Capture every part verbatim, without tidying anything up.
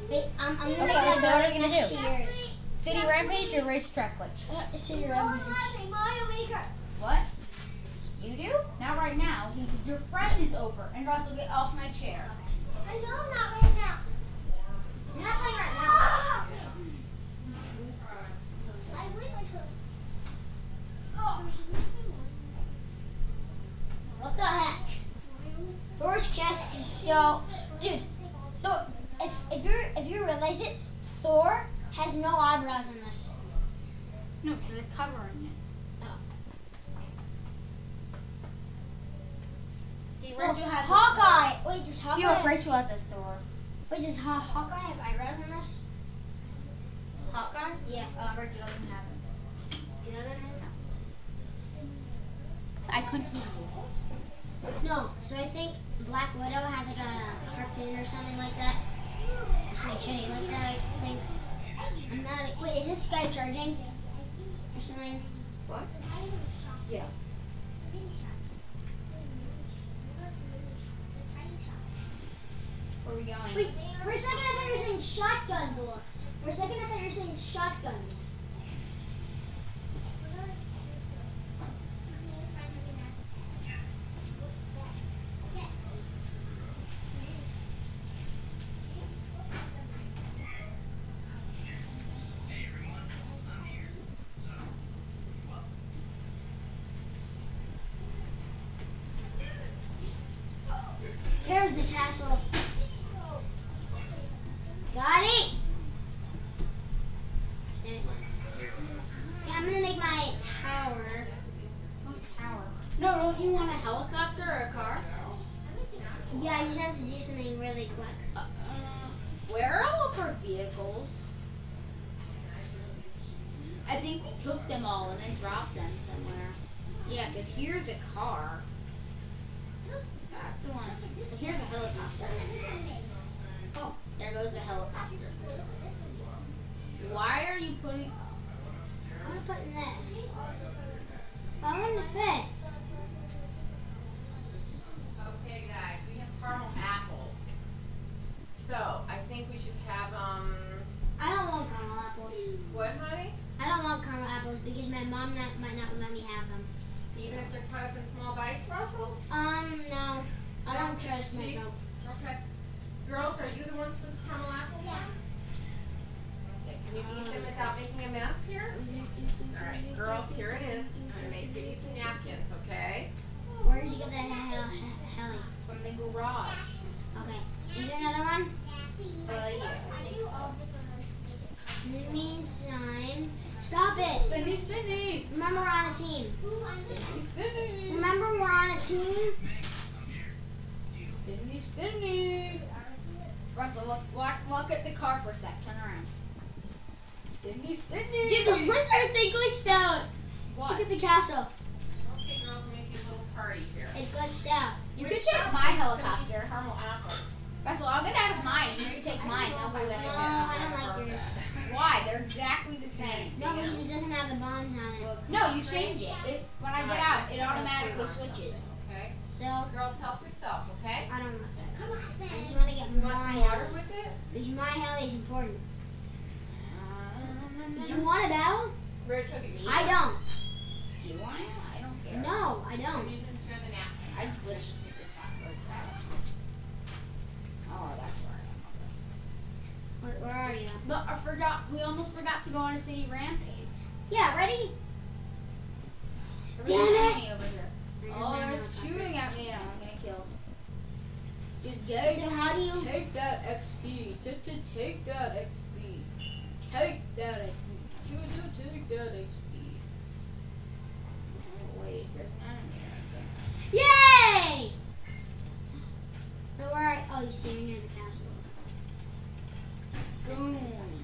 Wait, I'm, I'm gonna Okay, make so my what are you building gonna next do? to yours. City Rampage or Racetrack Glitch? Uh, City Rampage. What? You do? Not right now, because your friend is over. And Russell, get off my chair. I know I'm not right now. I'm not playing right now. I wish I could. What the heck? Thor's chest is so, dude. Thor, if if you if you realize it, Thor has no eyebrows in this. No, because they're covering it. See, No, Rachel has Hawkeye. Wait, does A Hawkeye? See what have- Rachel has a Thor. Wait, does Haw- Hawkeye have eyebrows in this? Hawkeye? Yeah. Uh, Rachel doesn't have it. You know that? I couldn't hear you. No. So I think Black Widow has like a harpoon or something like that. Or something shitty like that. I think. I'm not. Wait, is this guy charging? Or something? What? Yeah. Where are we going? Wait, for a second I thought you were saying shotgun door. For a second I thought you were saying shotguns. Here's the castle. Got it. Yeah, I'm gonna make my tower. What tower? No, don't you want a helicopter or a car? Yeah, I just have to do something really quick. Uh, where are all of our vehicles? I think we took them all and then dropped them somewhere. Yeah, because here's a car. Back the one. So here's a helicopter. Oh, there goes the helicopter. Why are you putting... I'm gonna put in this. But I want to fit. Okay, guys, we have caramel apples. So, I think we should have, um, I don't want caramel apples. what, honey? I don't want caramel apples because my mom not, might not let me have them. Even if they're cut up in small bites, Russell? Um, no. I don't trust Speak. myself. Okay. Girls, are you the ones with the caramel apples? Okay, can you eat them without making a mess here? Alright, girls, here it is. I'm gonna make you some napkins, okay? Where did you get that he- he- he- heli? From the garage. Okay. Is there another one? Uh, yeah, I think so. In the meantime, stop it. Spinny, spinny. Remember we're on a team. Spinny, spinny. Remember we're on a team. Spinny, spinny. Russell, look, look, look at the car for a sec. Turn around. Spinny, spinny. Dude, the entire thing glitched out. Look What? at the castle. Okay, girls, making a little party here. It glitched out. You Which could take apples my is gonna helicopter. be Caramel apples. Russell, I'll get out of mine. You can take mine. They'll go No, in. I don't like yours. Why? They're exactly the same. No, because it doesn't have the bonds on it. No, you change it. it when I get out, it automatically switches. Okay? So, Girls, help yourself, okay? I don't want that. I just want to get You more want some heli. water with it? Because my heli is important. Um, Did you want a battle? Rich, I'll get you. I don't. Do you want it? I don't care. No, I You don't. can share the napkin. I glitched it. It's not good. Oh, that's where I am. Where, where are you? But I forgot. We almost forgot to go on a city rampage. Yeah, ready? There's Damn an it. enemy over here. Oh, they're shooting at me and I'm gonna kill. Just go. So how do you- take that X P? To to take that X P. Take that X P. To to take that X P. Oh wait, there's an enemy right there. Yay! But where are Oh, you see, you're near the castle. Boom.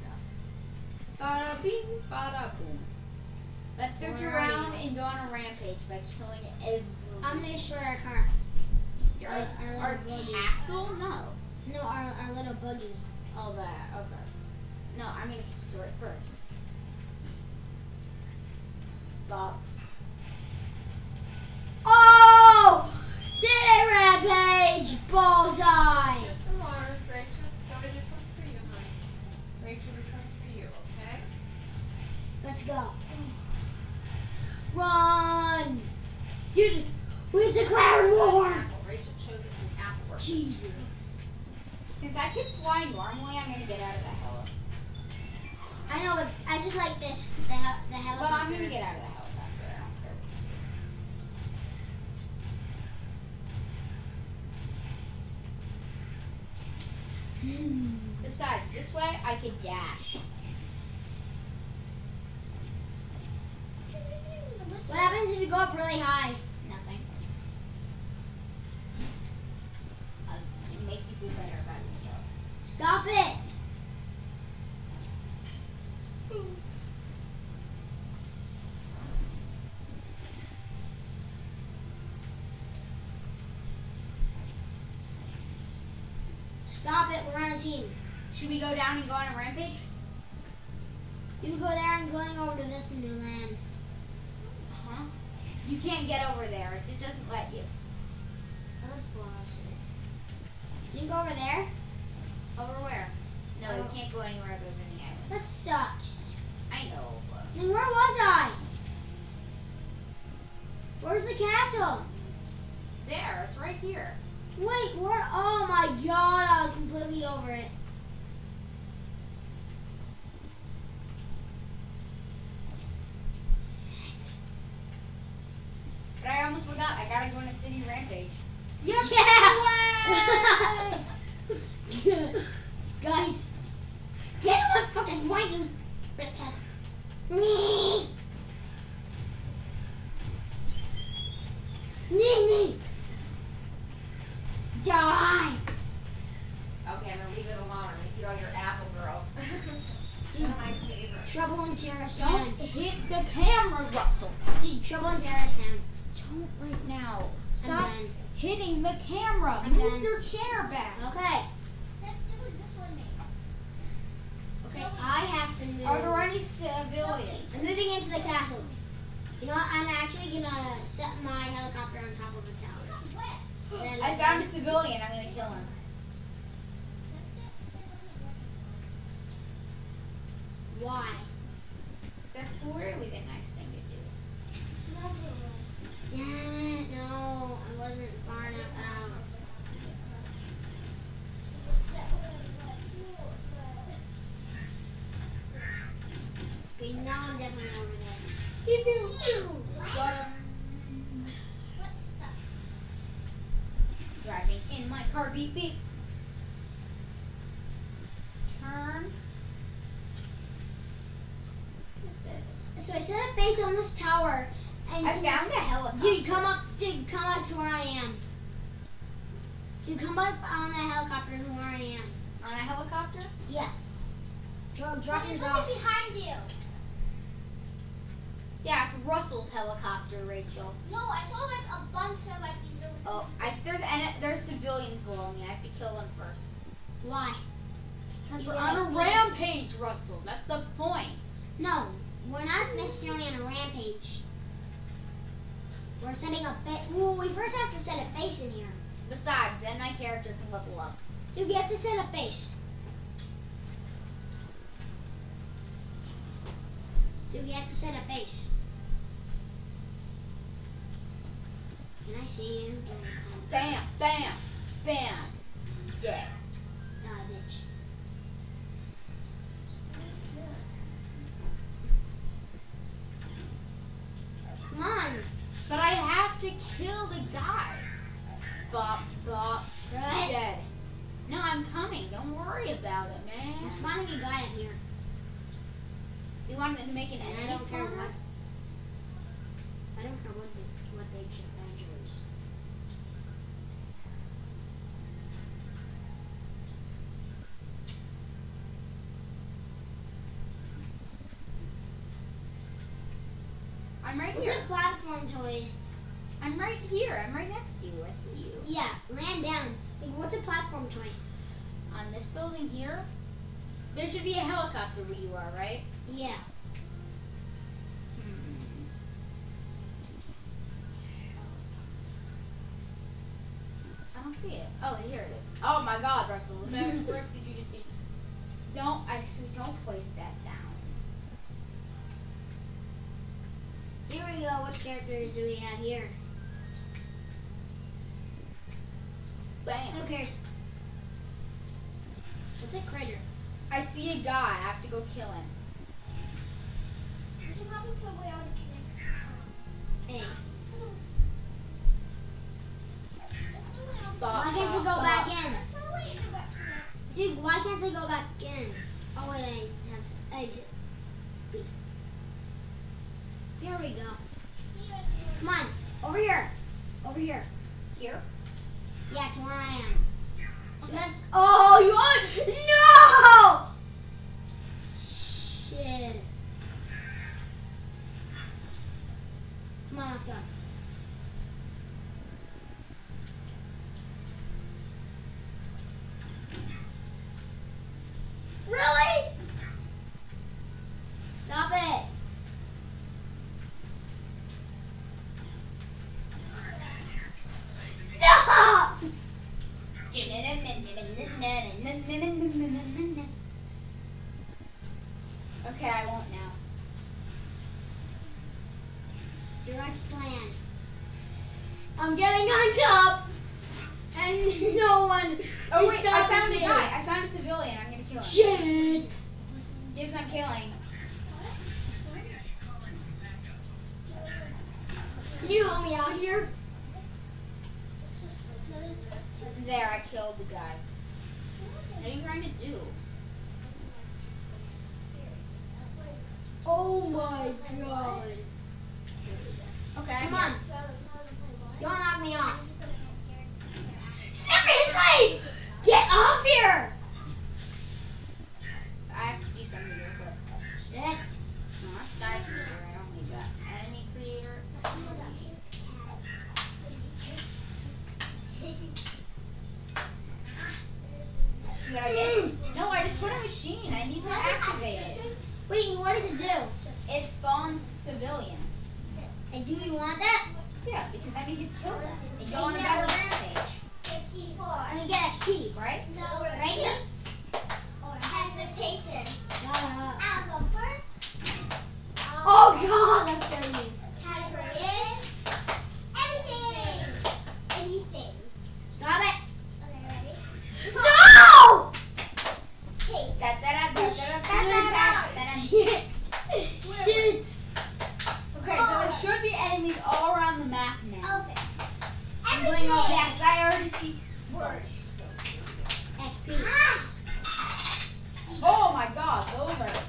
Bada bing, bada boom. Let's search Where are around you? and go on a rampage by killing everyone. I'm gonna destroy our car. Our, our- our our little buggy. castle? No. No, our, our little buggy. Oh, that. Okay. No, I'm gonna store it first. Bob. Oh! City Rampage! Bullseye! Here's some water, Rachel. Go to this one's for you, honey. make sure this one's for you, okay? Let's go. Run! Dude, we declared war! Apple. Rachel chose it from apple. Jesus. Since I can fly normally, I'm gonna get out of the heli. I know, but I just like this, the, hel- the But helicopter. I'm gonna get out of the helicopter. I don't care. Hmm. Besides, this way I could dash. What happens if you go up really high? Nothing. Uh, it makes you feel better about yourself. Stop it! Stop it, we're on a team. Should we go down and go on a rampage? You go there, I'm going over to this new land. Huh? You can't get over there. It just doesn't let you. That's bullshit. You can go over there? Over where? No, Oh. you can't go anywhere other than the island. That sucks. I know, but Then where was I? Where's the castle? there, it's right here. Wait, where? Oh my god, I was completely over it. But I almost forgot. I gotta go on a city rampage. Yeah! Guys, get on my fucking way, you bitches. Nee. Nee, nee. Die. Okay, I'm gonna leave it alone. I'm gonna eat all your apple, girls. One of my favorites. Trouble in Terrace Don't Town. hit the camera, Russell. Dude, trouble in Terrace Town. Don't right now. I'm Stop done. hitting the camera. I'm Move done. your chair back. Okay. Okay, I have to move. Are there any civilians? I'm moving into the castle. You know what? I'm actually gonna set my helicopter on top of the tower. Then I found a civilian. I'm gonna kill him. Why? 'Cause that's clearly the nice thing to do. Damn it! No, I wasn't far enough out. Okay, now I'm definitely over there. Got him. Driving in my car, beep beep. Turn. So I set up base on this tower, and I found a helicopter. dude, come up, dude, come up to where I am. Dude, come up on the helicopter to where I am. On a helicopter? Yeah. Drop, drop yours off. behind you. Yeah, it's Russell's helicopter, Rachel. No, I saw like a bunch of like these little. Oh, I there's and there's civilians below me. I have to kill them first. Why? Because You we're get on a X P. rampage, Russell. That's the point. No, we're not necessarily on a rampage. We're setting up base. Well, we first have to set a base in here. Besides, then my character can level up. Dude, we have to set up base. Dude, we have to set up base. Can I see you? Bam, bam, bam. Dead. Die, bitch. Come on. But I have to kill the guy. Bop, bop. Right. Dead. No, I'm coming. Don't worry about it, man. I'm spawning a guy up here. You wanted to make an And I enemy don't care spawner? what. I don't care what they, what they ch- uh, choose. I'm right What's here. a platform toy? I'm right here. I'm right next to you. I see you. Yeah, land down. Like, what's a platform toy? On this building here, there should be a helicopter where you are, right? Yeah. I don't see it. Oh, here it is. Oh my God, Russell. What the frick did you just do? No, I guys, don't place that down. Here we go. Which characters do we have here? Bam. Who cares? What's a critter? I see a guy. I have to go kill him. You should probably put away all the connections. Hey. Bop, Why can't you bop, go back bop. in? No, wait, it's about connections. Dude, why can't I go back in? Oh wait, I have to exit. B. Here we go. Come on, over here. Over here. Here? Yeah, to where I am. Smith. Oh, you are no! Shit. Come on, let's go. Really? Stop it. Stop! Okay, I won't now. Direct plan. I'm getting on top, and no one Oh is wait, I stopping found a me. guy. I found a civilian. I'm gonna kill him. Shit! Dibs on killing. Can you help me out here? There, I killed the guy. What are you trying to do? Oh my god! Okay, Come I'm on, don't knock me off. Seriously! Get off here! I have to do something real quick. Shit. No, that's guy creator. I don't need that. Enemy creator. See what I get? No, I just put a machine. I need to activate it. Wait, what does it do? It spawns civilians. And do you want that? Yeah, because I need to kill them. And go on a better rampage, sixty-four. I mean, get X P. right? No Right here. repeats or hesitation. Shut up. I'll go first. I'll Oh god, that's scared me. Category is everything. Anything. Stop it. Okay, ready? No! Hey. Da, da, da, da, da, da, da, da, da, da. Shit. Shit. Okay, so there should be enemies all around the map now. Okay. I'm going all Everything. back 'cause I already see. X P. Ah. Oh my god, those are.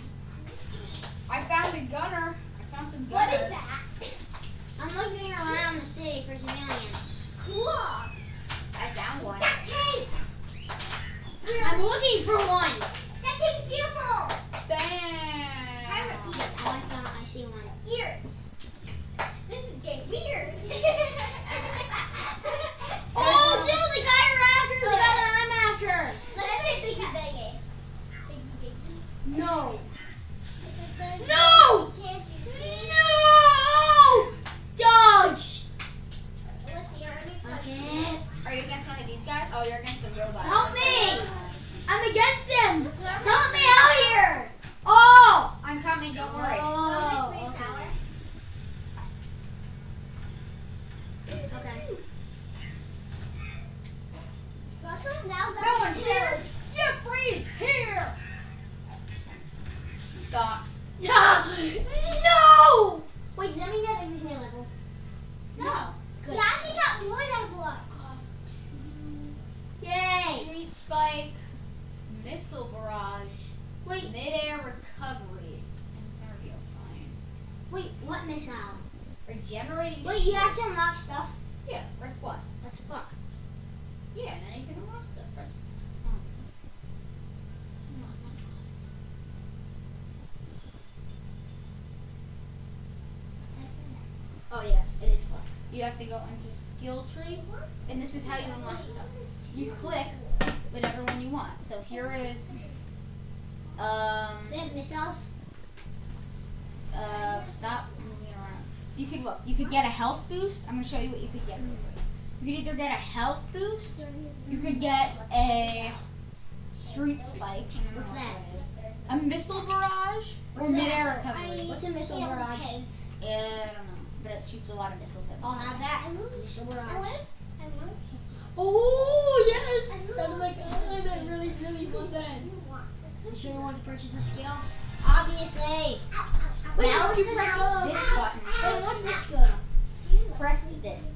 I found a gunner. I found some What gunners. is that? I'm looking around the city for civilians. Cool. I found one. Duct tape. I'm looking for one. Duct tape is beautiful. Bam! repeat. Oh, I found. I see one. Ears. This is getting weird. Oh, dude, the guy you're after is the guy that I'm after. Let's play Biggie Biggie. Biggie Biggie. No. It's a good No! Can't you see? No! Dodge. What's the army from? Okay. Are you against one of these guys? Oh, you're against the robot. Help me! I'm against him. Help me out here. Oh. I'm coming, don't worry. Oh. Free Okay. power. Okay. Russell's now No level one's two. here. Yeah, freeze here. Stop. No! Wait, does that mean that English man level? No. Good. We actually got more level up. Cost Yay! Street spike, missile barrage, Wait, midair recovery, and cardio fine. wait, what missile? Regenerating. Wait, you shield. have to unlock stuff? Yeah, press plus. That's fuck. Yeah, now you can unlock stuff. Press. Oh, it's not- no, it's not plus. Oh yeah, it is plus. You have to go into skill tree, and this is how you unlock stuff. You click whatever one you want. So here is. Um. They have missiles? Uh, stop moving around. You could look. You could get a health boost. I'm gonna show you what you could get. You could either get a health boost. You could get a Street spike. What's that? A missile barrage or What's that? mid-air I- recovery. What's a missile Yeah, barrage? Pez. Yeah, I don't know, but it shoots a lot of missiles at I'll once. have that. Missile I barrage. want. I want. Oh yes! Oh my god, I really, really want that. You want. You sure you want to purchase the skill? Obviously. Wait, Now how do you it's press this- this button? Wait, what's this skill? Press this.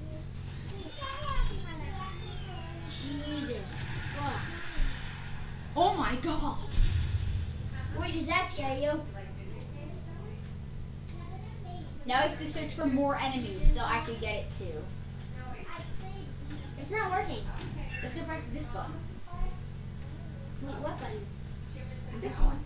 Jesus. Fuck. Oh my god! Wait, does that scare you? Now I have to search for more enemies so I can get it too. It's not working. You have to press this button. Wait, what button? This one.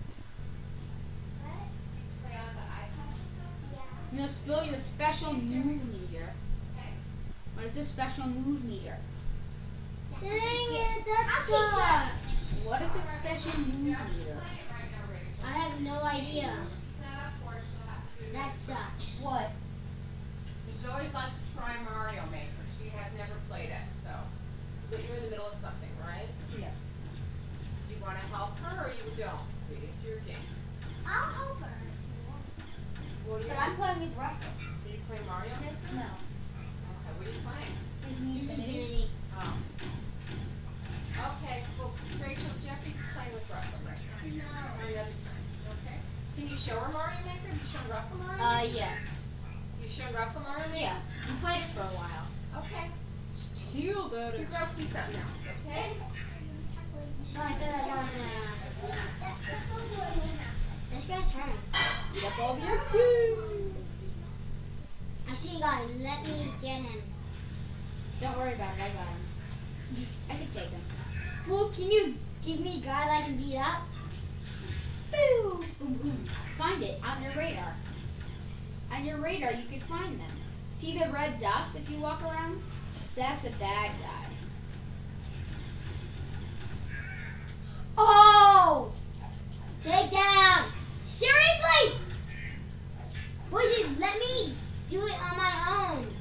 You must fill your special move meter. What is a special move meter? Dang it, that sucks. What is a special move meter? I have no idea. That sucks. What? She'd always like to try Mario Maker. She has never played it, so. But you're in the middle of something, right? Yeah. Do you want to help her or you don't? Sweetie, it's your game. I'll help her. Well, But you're, I'm playing with Russell. do you play Mario Maker? No. Okay, what are you playing? Disney Infinity. Oh. Okay, well, Rachel, Jeffrey's playing with Russell right now. No. Or another time, okay? Can you show her Mario Maker? Have you shown Russell Mario Uh, Maker? yes. You shown Russell Mario Maker? Yeah. We played it for a while. Okay. Still that You girls do something else, okay? So I thought that was uh, this guy's turn. Eat up all the X P. I see a guy. Let me get him. Don't worry about it. I got him. I can take him. Well, can you give me a guy that I can beat up? Boo! Boom, boom. Find it on your radar. On your radar, you can find them. See the red dots if you walk around? That's a bad guy. Oh! Take down! Seriously? Would you let me do it on my own?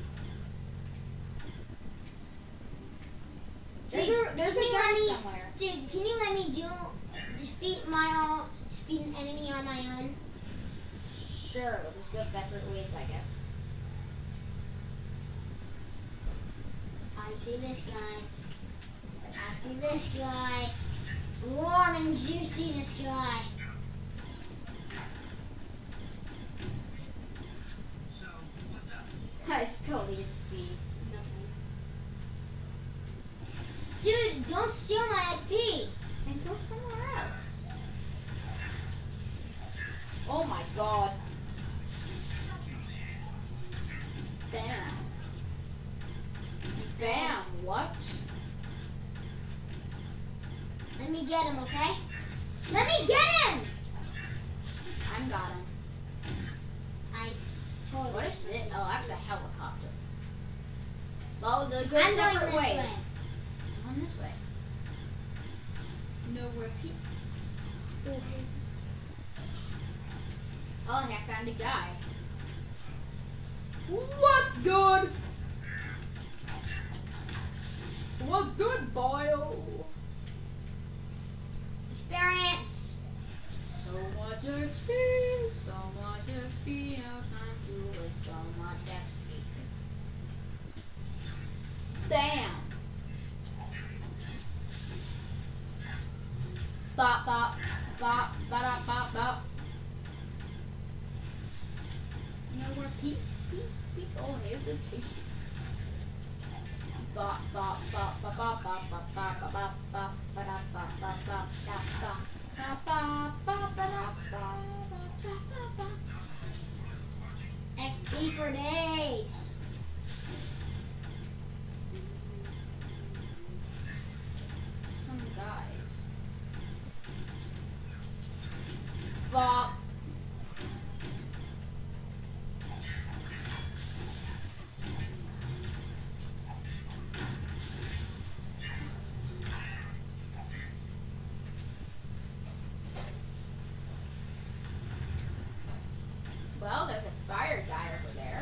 There's Dude, a there's can a you gun let me- somewhere. Dude, can you let me do defeat my own defeat an enemy on my own? Sure, we'll just go separate ways, I guess. I see this guy. I see this guy. Warm and juicy, this guy. I still need speed. Dude, don't steal my X P. And go somewhere else. Oh my god. Bam. Bam. What? Let me get him, okay? Let me get him! I'm got him. I s- totally. What is it? Oh, that's a helicopter. Well, they'll go I'm going separate this ways. way. I'm on this way. Nowhere peak. Oh, and I found a guy. What's good? What's good, boyo? Experience. So much X P, so much X P, no time to waste so much X P. Bam! Bop, bop, bop, bop, bop, bop. You know where Pete, Pete, Pete's all hesitation. Bop, bop, bop, bop, bop, bop, bop, bop, bop, bop, bop, ba da bop, bop, bop, bop, bop. Bop, bop, bop, ba da bop, bop, bop, bop, bop. X P for days. Some guys. Bop. Well, there's a fire guy over there.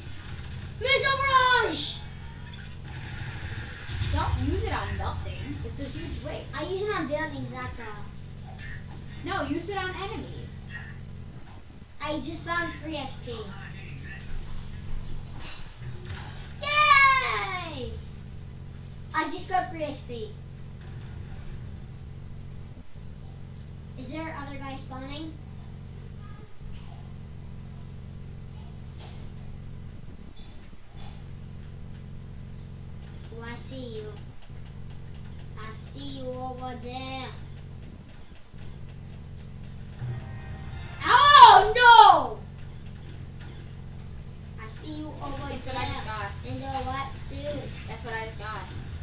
Missile barrage! Don't use it on nothing. It's It's a huge waste. I use it on buildings, that's all. No, use it on enemies. I just found free X P. Yay! I just got free X P. Is there other guys spawning? Oh, I see you. I see you over there. Oh no! I see you over That's what I just there got. in the white suit. That's what I just got.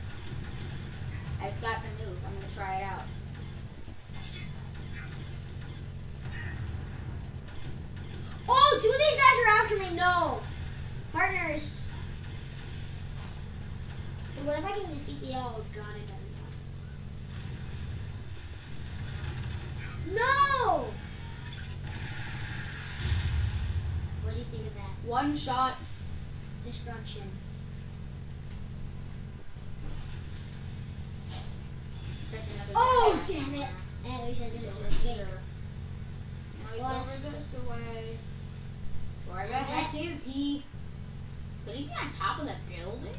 I just got the move. I'm gonna try it out. Oh, two of these guys are after me. No. Partners. But what if I can defeat the oh god, I got it. No! What do you think of that? One shot. Destruction. Press another Oh, button. damn it. At least I did it to escape. Now he's over Plus- this way. Where the heck is he? Could he be on top of the building?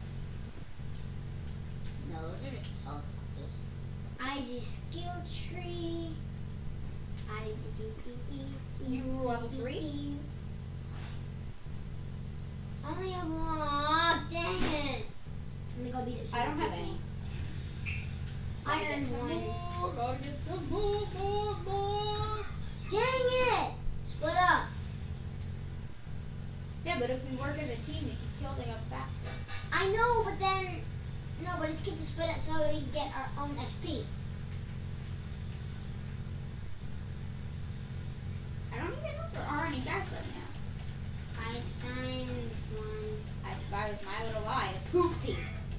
No, those are just helicopters. I do skill tree. I do do do do. You were level three? Only have one. Oh, dang it. I'm gonna go beat it. I don't have any. I Gotta earned get some one. more, gotta get some more, more, more. Dang it! Split up. Yeah, but if we work as a team, we can kill them up faster. I know, but then no, but it's good to split up so we get our own X P. I don't even know if there are any guys right now. I find one. I spy with my little eye a poopsie.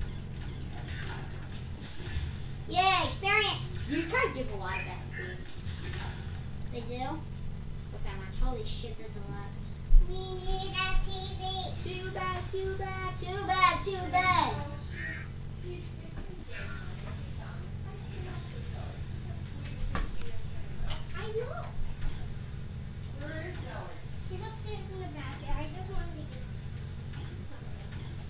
Yay, experience! These guys give a lot of X P. They do? Look how much. Holy shit, that's a lot. We need a T V. Too bad, too bad. Too bad, too bad. I know. Where is Zoe? She's upstairs in the back. I just wanted to get something.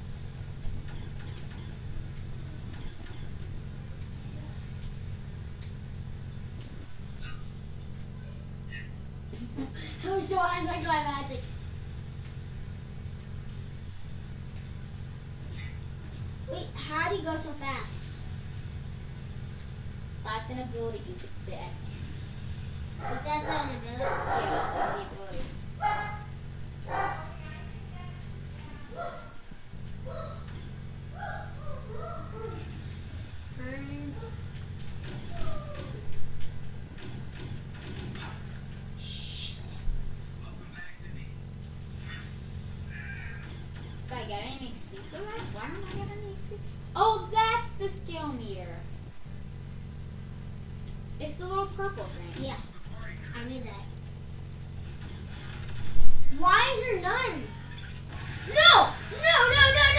That was so anticlimactic. Wait, how do you go so fast? That's an ability you could bet. But that's not an ability. Yeah, that's one of the abilities. Um, shit. Do I get any X P for that? Why don't I get any X P? Oh, that's the skill meter. It's the little purple thing. Yeah, I knew that. Why is there none? No! No, no, no,